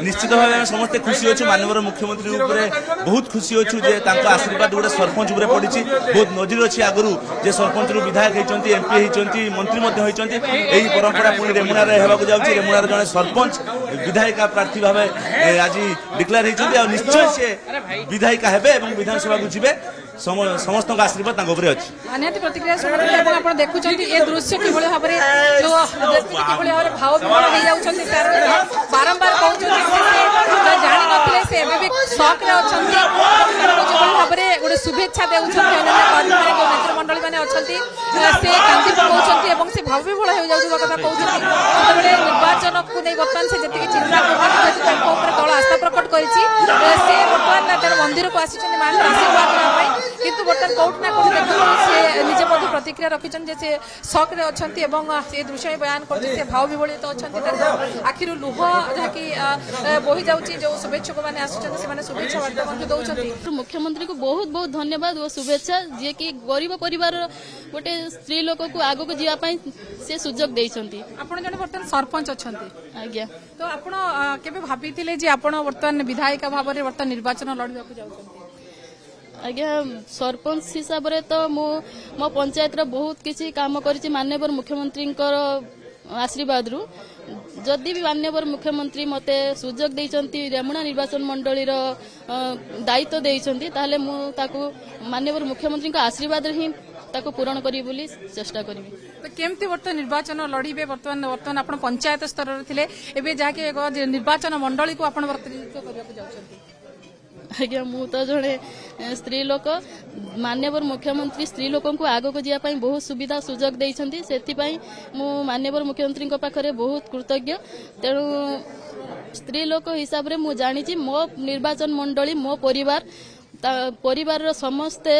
निश्चित भाव में समस्ते खुशी अच्छे माननीय मुख्यमंत्री बहुत खुशी अच्छु जे आशीर्वाद गोटे सरपंच पड़ी बहुत नजर अच्छी आगु जे सरपंच विधायक होती एमपी होती मंत्री यही परंपरा पुणी रेमुणा जाऊँगी रेमुणार जड़े सरपंच विधायिका प्रार्थी भाव आज डिक्लेयर होती निश्चय से विधायिका हेबे और विधानसभा को जी समस्त आशीर्वाद निहती प्रतिक्रिया आप देखुं ये दृश्य किभली भाव जो किभली भाव भाव विभोर हो बारंबार कहते जानी नथिले से एबे भी शॉक रे अछंती भाव गोटे शुभेच्छा नेतृ मंडली मैंने अच्छा से कांदी पकाउछंती से भाव विभोर हो जाउछबा कथा कहउछंती निर्वाचन को नहीं बर्तमान से जी चिंता कर दल आस्था प्रकट करिछि से बर्तमान मंदिर को आसी मान आशीर्वाद किंतु बर्तमान कोर्ट ना कोर्ट देखो निजे मध्य प्रतिक्रिया रखिछन जे से शॉक रे अछंती एवं से दृश्य बयान करछि से भाव विभोलित अछंती आखिरु लुह जहाँकि बोही जाउछि जो शुभेच्छक माने आछन से माने शुभेच्छा वार्ता मध्ये दउछंती मुख्यमंत्री को बहुत बहुत धन्यवाद और शुभेच्छा जे कि गरीब परिवार गोटे स्त्री लोक को आगो को जीवा पई से सुजोग देइछंती आपण जने बर्तमान सरपंच अछंती आज्ञा तो आपण केबे भाबिथिले जे आपण बर्तमान विधायिका भाव रे बर्तमान निर्वाचन लड़िबा को जाउछंती आज्ञा सरपंच हिसाब से तो मो पंचायत बहुत किसी काम करिछि माननीय मुख्यमंत्री आशीर्वाद रु जदि भी माननीय मुख्यमंत्री मते सुजोग देइछंती रेमुणा निर्वाचन मंडली दायित्व देइछंती ताले मु ताकू माननीय मुख्यमंत्री आशीर्वाद ही ताको पूरण करी बोली चेष्टा करी तो केमती बर्तमान निर्वाचन लड़िबे बर्तमान आपण पंचायत स्तर रे थिले एबे जाके निर्वाचन मंडली को आपण प्रतिनिधित्व करबा को जाउछंती आज्ञा मु तो जड़े स्त्री लोक माननीय मुख्यमंत्री स्त्री लोक को आग को जावाई बहुत सुविधा सुजोग देइछंती सेथिपाई मु माननीय मुख्यमंत्री पाखरे बहुत कृतज्ञ तेणु स्त्री लोक हिसाब रे मु जानी मो निर्वाचन मंडली मो परिवार समस्ते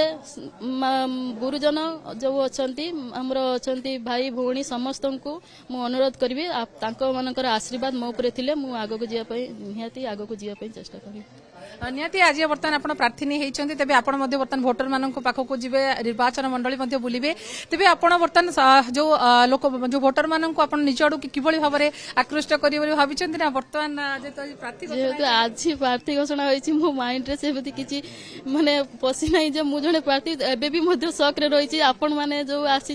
गुरुजन जो अच्छी आमर अच्छा भाई भौणी समस्त को मु अनुरोध करी मानकर आशीर्वाद मो उपरे थिले मु आग को जावाई निहाती आग को जावाई चेष्टा करी निहाती आज बर्तमान आप प्रार्थी होती तेज आप बर्तमान भोटर मान पाखक जी निर्वाचन मंडली बुलवे तेज आप बर्तमान जो लोक जो भोटर मान निज आड़ कि भाव में आकृष्ट कर भाई ना बर्तमान प्रार्थी जेहेतु आज प्रार्थी घोषणा होती मो माइंड रे से किसी माने पशि ना जो मुझे प्रार्थी एवं शक रही आपण मैंने जो आसी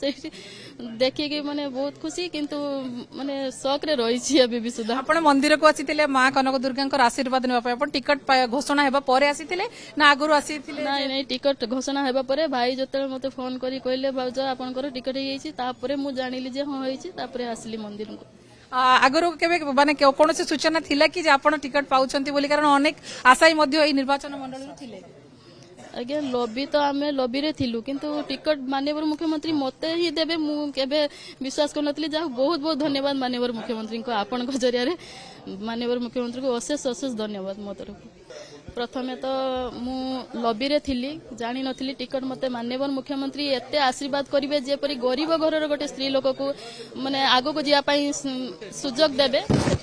देखिए माने बहुत खुशी किंतु माने शक रे रही भी सुधा आपण मंदिर को आसी माँ कनक दुर्गा आशीर्वाद नाप टिकट घोषणा हेबा परे आसीथिले ना आगुरु आसीथिले नहीं टिकट घोषणा हेबा परे भाई जते मते फोन करी कहले भाउज आपनकर टिकट हेइछि तापरे मु जानिली जे हां हेइछि तापरे आसली मंदिर को आगुरु केबे माने कोन से सूचना थिला कि जे आपण टिकट पाउछंती बोली कारण अनेक आशाई मध्ये एई निर्वाचन मंडल थिले आज्ञा लॉबी तो आम लॉबी रे थिलु किंतु टिकट माननीय मुख्यमंत्री मते ही देबे मु केबे विश्वास करनथली जा बहुत बहुत धन्यवाद माननीय मुख्यमंत्री को आपण को जरिया रे माननीय मुख्यमंत्री को अशेष अशेष धन्यवाद मो तरफ प्रथमे तो मु लॉबी रे थिली जानी नथिली टिकट मते माननीय मुख्यमंत्री एते आशीर्वाद करिवे जेपरि गरीब घर गोटे स्त्री लोक को माने आगो को जिया पई सुजोग देबे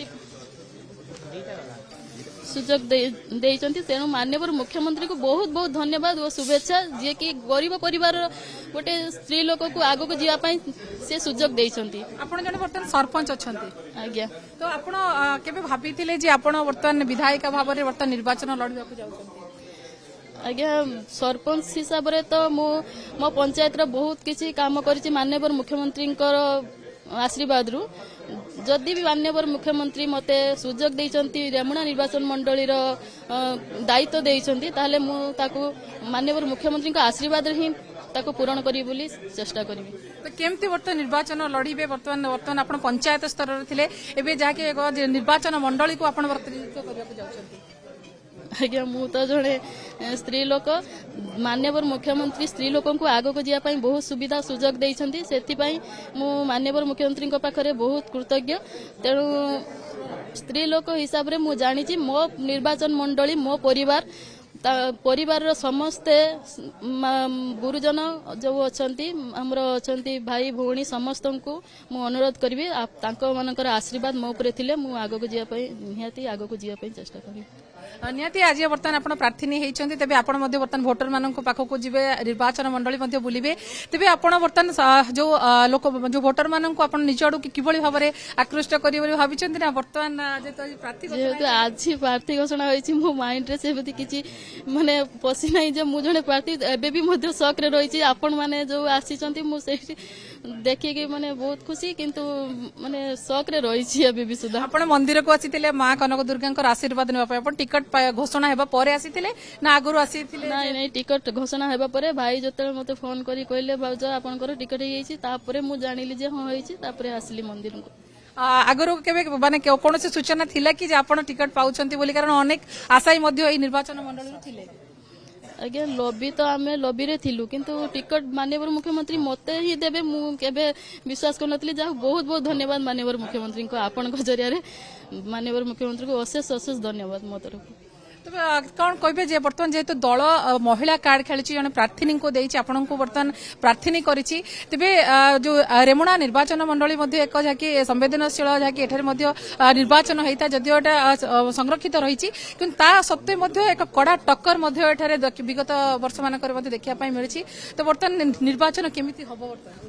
सुजोग देइछंती तेणु माननीय मुख्यमंत्री को बहुत बहुत धन्यवाद और शुभेच्छा जे कि गरीब परिवार गोटे स्त्री लोक को आगो को जीवा पई से सुजोग देइछंती आपण जने बर्तमान सरपंच अछंती आज्ञा तो आपण केबे भाबिथिले जे आपण बर्तमान विधायिका भाव रे बर्तमान निर्वाचन लड़िबा को जाउछंती आज्ञा सरपंच हिसाब से तो मो पंचायत बहुत किसी काम करिछि माननीय मुख्यमंत्री आशीर्वाद रु जदि भी माननीय मुख्यमंत्री मते सुजोग देइछंती रेमुणा निर्वाचन मंडली दायित्व देइछंती ताले मु ताकू माननीय मुख्यमंत्री आशीर्वाद ही ताको पूरण करी बोली चेष्टा करी तो केमती बर्तमान निर्वाचन लड़िबे बर्तमान आपण पंचायत स्तर रे थिले एबे जाके निर्वाचन मंडली को आपण प्रतिनिधित्व करबा को जाउछंती आज्ञा मु तो जड़े स्त्री लोक माननीय मुख्यमंत्री स्त्री लोक को आग को जावाई बहुत सुविधा सुजोग देइछंती सेथिपाई मु माननीय मुख्यमंत्री पाखरे बहुत कृतज्ञ तेणु स्त्री लोक हिसाब रे मु जानी मो निर्वाचन मंडली मो परिवार समस्ते गुरुजन जो अच्छा आमर अच्छा भाई भौणी समस्त को मु अनुरोध करी मानकर आशीर्वाद मो उपरे थिले मु आगो को जीवाई निहाती आगो को जीवाई चेष्टा करी निहाती आज बर्तमान आप प्रार्थी होती तेज आप बर्तमान भोटर मान पाखक जी निर्वाचन मंडली बुलवे तेज आप बर्तमान जो लोक जो भोटर मान निज आड़ कि भाव में आकृष्ट करेंगे भाई ना बर्तमान जेहेतु आज प्रार्थी घोषणा होती मो माइंड रे से किसी माने पशि ना जो मुझे जड़े प्रार्थी एवं सक्रे रही आपण मैंने जो आसी देखिए माने बहुत खुशी किंतु माने सक्रे रही भी सुधा आप मंदिर को आसी माँ कनक दुर्गा आशीर्वाद नाप टिकट घोषणा होगा पर आसी ना आगुरी आसी नहीं टिकट घोषणा होगा पर भाई जो मत फोन करी कहले भाउज आपनकर टिकट हो मु जानिली जे हाँ होती आसली मंदिर को आगुरी केबे माने कौन सूचना थिला कि आप टिकट पाउछंती बोली कारण अनेक आशायी निर्वाचन मंडल थिले आज्ञा लबी तो आम लबी रे थिलु किंतु टिकट माननीय मुख्यमंत्री मते ही देबे मु केबे विश्वास करनतली जा बहुत बहुत धन्यवाद माननीय मुख्यमंत्री को आपन को जरिया रे माननीय मुख्यमंत्री को अशेष अशेष धन्यवाद मो तरफ कौन कहे जे बर्तमान जेहेतु दल महिला कार्ड खेली जन प्रार्थी को देती आपन को बर्तमान प्रार्थी करी तेबे जो रेमुणा निर्वाचन मंडली एक जहाँकि संवेदनशील जहाँकि निर्वाचन होता जदिव संरक्षित रही कि सत्वे एक कड़ा टक्कर विगत वर्ष मानक देखा मिली तो बर्तमान निर्वाचन केमिति हम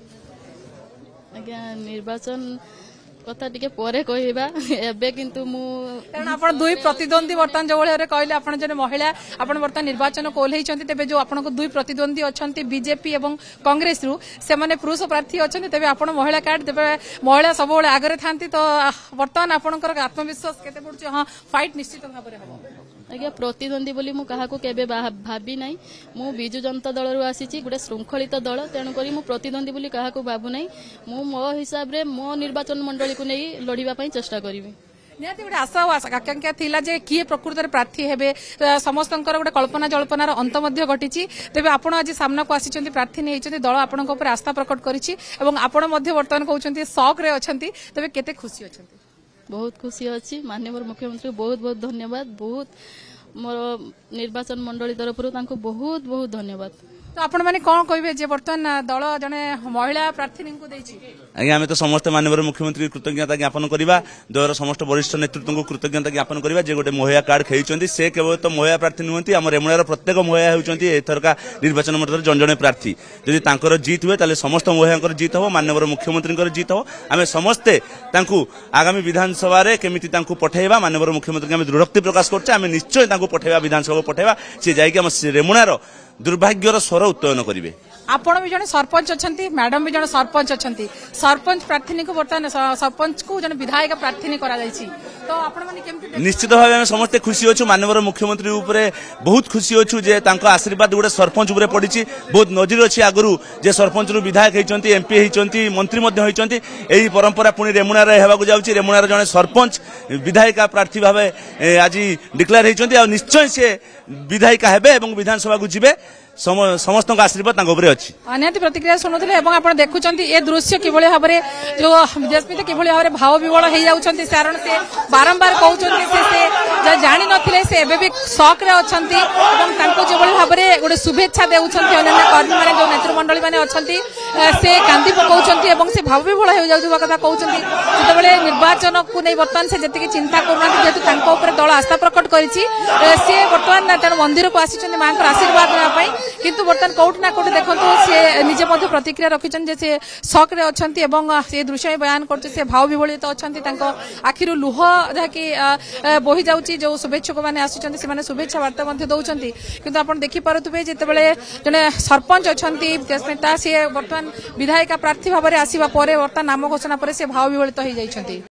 बर्तमान आज्ञा निर्वाचन कथा टिके परे कहबा एबे किंतु मु कारण आपण दुई प्रतिद्वंदी बर्तमान जो भाई कहले आपण जने महिला आपण बर्तमान निर्वाचन को ओल्हेइछंती तेबे जो आपण को दुई प्रतिद्वंदी अछंती बीजेपी एवं कांग्रेस रु से माने पुरुष प्रार्थी अछंती तेबे आपण महिला कार्ड तेबे महिला सब बेले आगरे थांती तो बर्तमान आपणकर आत्मविश्वास केते पडुछ हां फाइट निश्चित भाव रे हो आज्ञा प्रतिद्वंदी बोली मु कहा को केबे भाबी नाही मु बिजु जनता दल रु आसीची गुडे श्रृंखलित दल तेणु करी मु प्रतिद्वंदी बोली कहा को भाबु नाही मु मो हिसाब रे मो निर्वाचन मंडली को नहीं लड़िबा पई चेष्टा करिवि निहाती गोटे आशा और आकांक्षा थिला जे किए प्रकृत में प्रार्थी हेबे समस्त गोटे कल्पना जल्पनार अंत घटी तेज आप आज सामना को आसी प्रार्थी नहीं दल आपण आस्था प्रकट करिछि एवं आपण बर्तमान कहते शौक रे अछंती तेबे केते खुशी अछंती बहुत खुशी अच्छी माननीय मुख्यमंत्री बहुत बहुत धन्यवाद बहुत मोर निर्वाचन मंडली तरफ बहुत बहुत धन्यवाद तो आपण माने कौन कहे जे बर्तमान दल जने महिला प्रार्थी को देछि आज्ञा आम तो समस्त माननीय मुख्यमंत्री कृतज्ञता ज्ञापन करवा दलर समस्त वरिष्ठ नेतृत्व को कृतज्ञता ज्ञापन करवा जे गोटे महिला कार्ड खेली से केवल तो महिला प्रार्थी नुहति आम रेमुणार प्रत्येक महिला होती एथरका निर्वाचन मंडल जन जन प्रार्थी जदि तांकर जीत हुए ताले समस्त महिला जीत हो माननीय मुख्यमंत्री जीत हो आम समस्ते आगामी विधानसभा केमिति पठेबा माननीय मुख्यमंत्री आम दृढ़ोक्ति प्रकाश करछे निश्चय पठेबा विधानसभा को पठेबा सी जाइए आम रेमुणार दुर्भाग्यर स्वर उत्तोलन करेंगे आपण भी जने सरपंच अच्छी मैडम भी जने सरपंच अच्छी सरपंच प्रार्थी को बर्तमान सरपंच को जने विधायक प्रार्थी करा तो आपण माने केमति निश्चित भाव में समस्ते खुशी अच्छु माननीय मुख्यमंत्री उपरे बहुत खुशी अच्छु जे तांको आशीर्वाद गोटे सरपंच उपरे पड़ी बहुत नजर अच्छी आगु जे सरपंच रु विधायक होती एमपी होती मंत्री होती यही परंपरा पुणी रेमुणार होगा जाऊँगी रेमुणार जने सरपंच विधायिका प्रार्थी भाव आज डिक्लेयर होती निश्चय से विधायिका हेबे एवं विधानसभा को जीवे समस्त आशीर्वाद अच्छी निहाती प्रतिक्रिया शुणुले और देखुं ये दृश्य किभली भाव में जो जसमित किभली भाव में भाव विवल हो जाती कारण से बारंबार कहते जानी नथिले से एबे भी शौक रे अछंती एवं जो भाव में गोटे शुभेच्छा देउछंती अन्य कर्मी माने जो नेतृमंडली माने अछंती से कांदी पकाउछंती एवं से भाव विवल हो जाउथबा कथा कहउछंती जेतेबेले निर्वाचन को नहीं बर्तमान से जति चिंता करनांती जेतु तांको ऊपर दल आस्था प्रकट करिछि से बर्तमान तेन मंदिर को आसीछंती मां को आशीर्वाद नेबा पई किंतु बर्तमान कोट ना कोट देखो से निजे मध्य प्रतिक्रिया रखिछन जे से शौक रे अछंती एवं से दृश्य बयान करते से भाव विवलित अछंती तांको आखिरु लुह जहाँकि बोही जाउची जो शुभेच्छक माने आसीछंती से माने शुभेच्छा वार्ता मध्य दउछंती किंतु आपण देखि पारुथबे जेतेबेले जने सरपंच अछंती जसमिता से बर्तमान विधायिका प्रार्थी भाव में आसीबा परे बर्तमान नाम घोषणा परे से भाव विवलित हो जाइछंती।